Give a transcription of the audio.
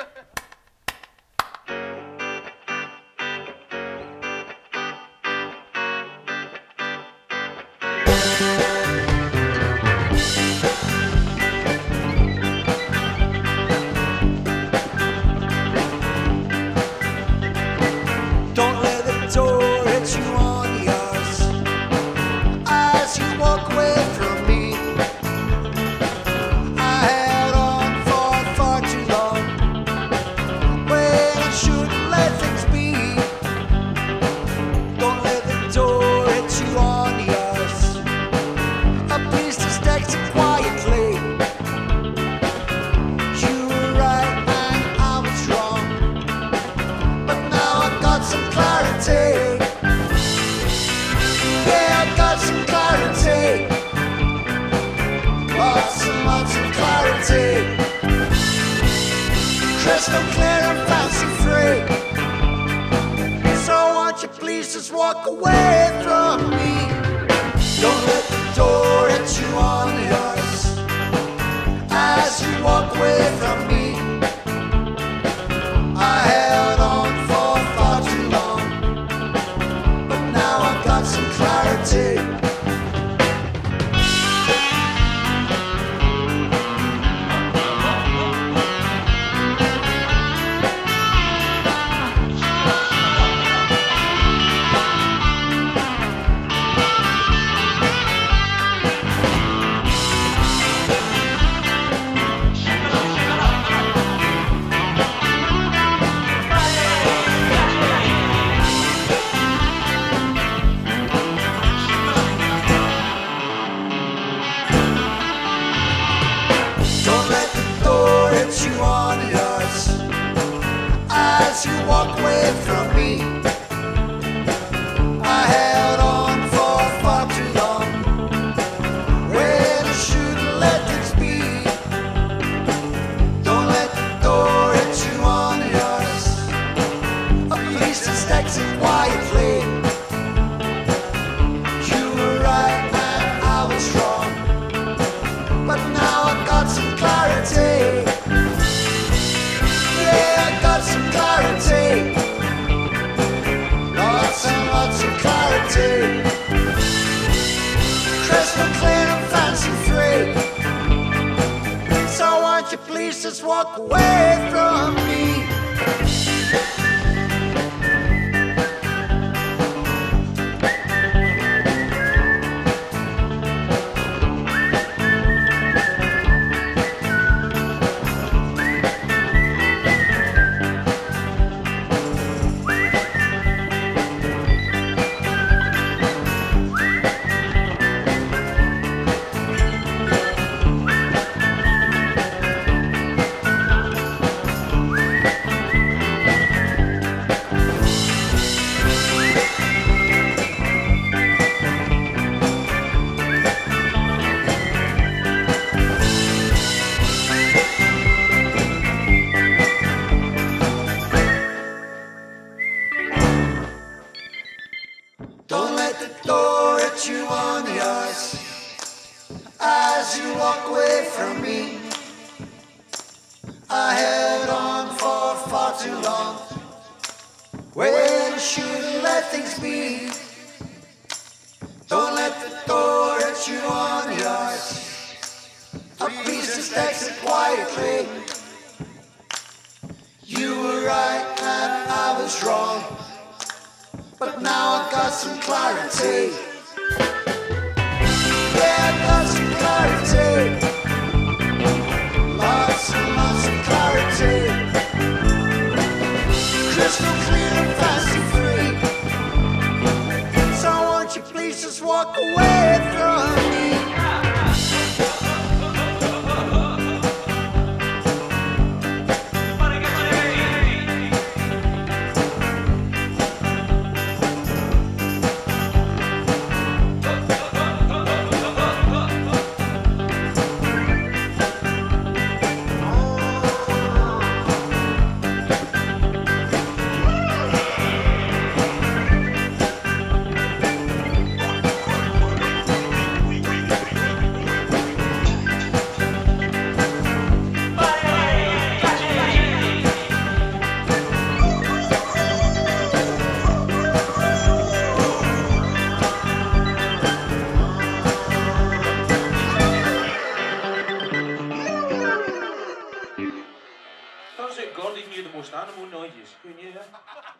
Don't let the door hit you on the arse as you walk away from me. I held on for far too long when I shouldn't let things be. Don't let the door hit you on the arse. A piece to stack it quietly. You were right and I was wrong, but now I've got some clarity. Yeah, I got some clarity. Lots of clarity. Crystal clear and fancy free. So won't you please just walk away from me? Don't let the door hit you on the arse as you walk away from me. I held on for far too long, but now I've got some clarity. Don't let the door hit you on the arse as you walk away from me. I held on for far too long when I shouldn't let things be. Don't let the door hit you on the arse. A place that stacks it quietly. You were right and I was wrong, but now I've got some clarity. Yeah, I got some clarity. Lots of clarity. Crystal clear and fancy free. So won't you please just walk away from me? Don't let the door hit you on the arse as you walk away from me. I held on for far too long when I shouldn't let things be. Don't let the door hit you on the arse. A piece of stacks it quietly. You were right and I was wrong, but now I've got some clarity. Yeah, I've got some clarity. Lots of clarity. Crystal clear and fancy free. So won't you please just walk away from me? animal noises. Kun je